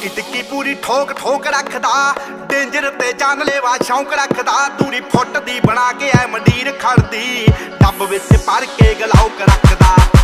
इटकी पूरी ठोक ठोक रखदा, डेंजर ते जानलेवा शौक रखदा। दूरी फुट दी बना के ऐ मंडीर खड़दी, डब विच भर के गलौक रखदा।